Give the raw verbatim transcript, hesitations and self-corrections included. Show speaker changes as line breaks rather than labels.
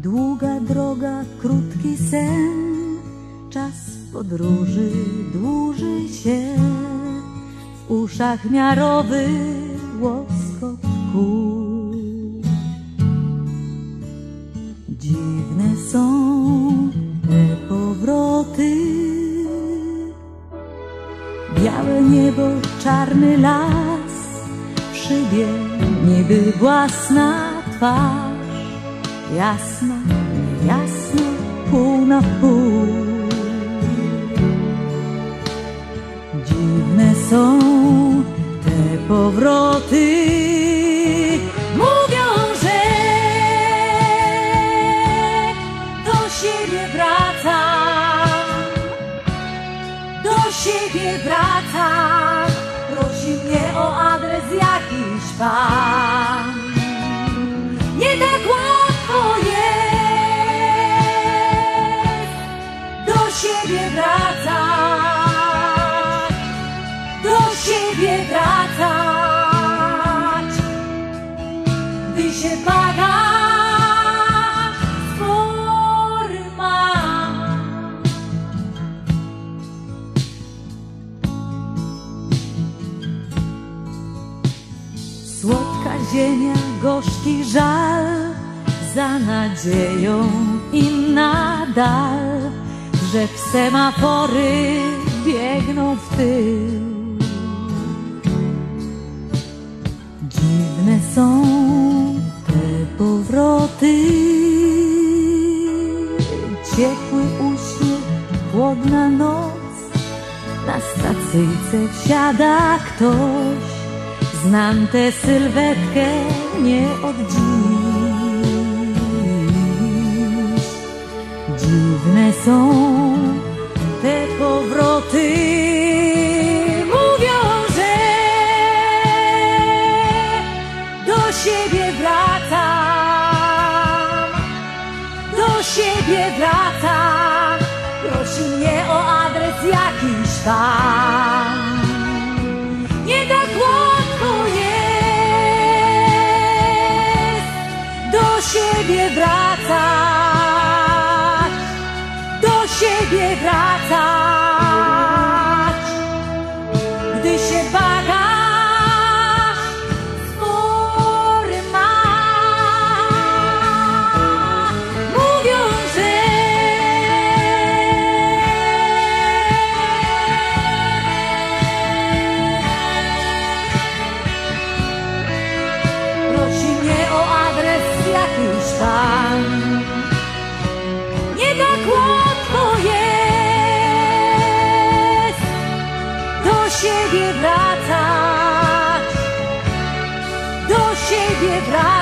Długa droga, krótki sen, czas podróży dłuży się. W uszach miarowy łoskot kół. Dziwne są te powroty. Białe niebo, czarny las, w szybie niby własna twarz. Jasna, niejasna, pół na pół. Dziwne są te powroty. Mówią, że do siebie wracam, do siebie wracam. Prosi mnie o adres jakiś pan. Nie tak łatwo jest do siebie wracać, do siebie wracać, gdy się bagaż spory ma. Słodka ziemia, gorzki żal, za nadzieją i nadal, że w semafory biegną w tył. Dziwne są te powroty. Ciepły uśmiech, chłodna noc, na stacyjce wsiada ktoś. Znam tę sylwetkę nie od dziś. Dziwne są te powroty. Mówią, że do siebie wracam, do siebie wracam. Prosi mnie o adres jakiś pan. Nie tak łatwo jest do siebie wracać, do siebie wracać, gdy się bagaż spory ma. Mówią, że prosi mnie o adres jakiś pan. Nie tak łatwo jest do siebie wracać, do siebie wracać.